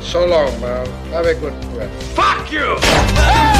So long, Mal. Have a good breath. Fuck you!